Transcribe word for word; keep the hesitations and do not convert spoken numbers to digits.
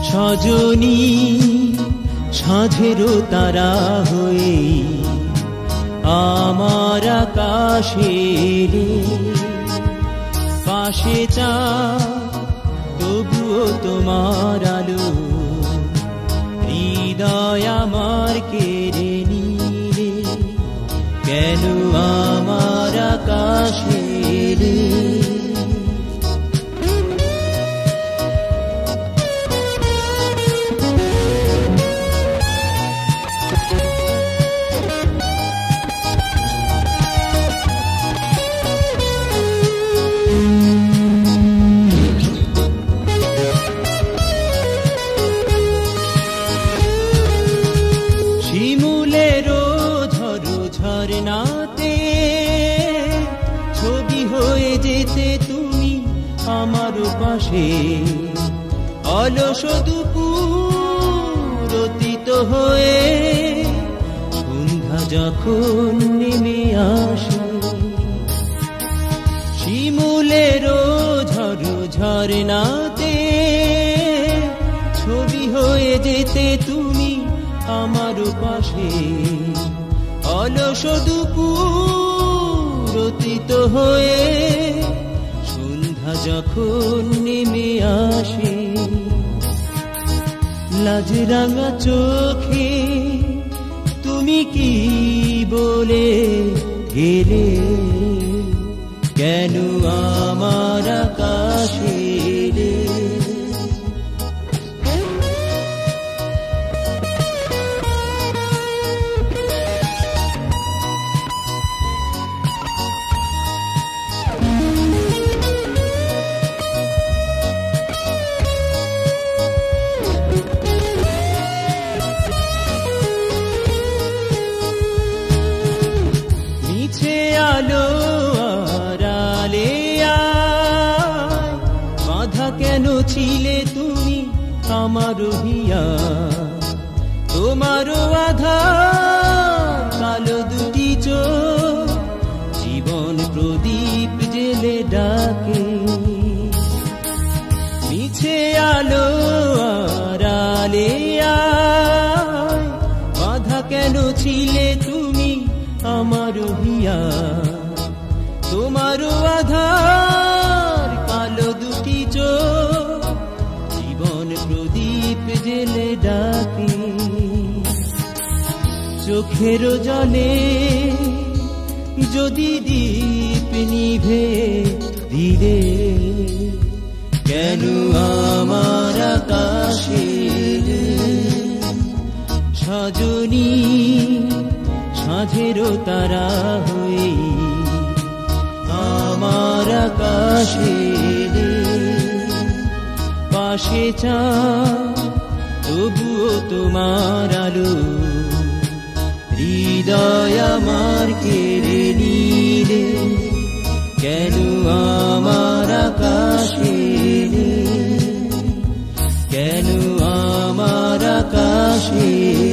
সজনী সাঁঝেরও তারা হয়ে আমার আকাশে রে, পাশে চাঁদ তবুও তোমার আলো, হৃদয় আমার কেড়ে নিলে কেন আমার আকাশে রে। শিমুলেরও ঝরো ঝরনাতে ছবি হয়ে যেতে তুমি আমার পাশে, অলস দুপুর অতীত হয়ে সন্ধ্যা যখন নেমে আসে। শিমুলেরও ঝরো ঝরনাতে ছবি হয়ে যেতে তুমি আমার পাশে, অলস দুপুর অতীত হয়ে সন্ধ্যা যখন নেমে আসে। লাজ রাঙা চোখে তুমি কি বলে গেলে কেন আমার আকাশে রে। মিছে আলো আড়ালে আয়, বাঁধা কেন ছিলে তুমি আমার হিয়া, তোমার আধার কালো দুটি চোখ জীবন প্রদীপ জেলে ডাকে। মিছে আলো আড়ালে আয়, বাঁধা কেন ছিলে তুমি আমার হিয়া, তোমার আধার কালো দুটি চোখ জীবন প্রদীপ জেলে ডাকে। চোখের জলে যদি দীপ নিভে দিলে কেন আমার আকাশে রে। সজনী সাঁঝেরও তারা হয়ে আমার আকাশে রে, পাশে চাঁদ তবুও তোমার আলো, হৃদয় আমার কেড়ে নিলে কেন আমার আকাশে রে, কেন আমার আকাশে।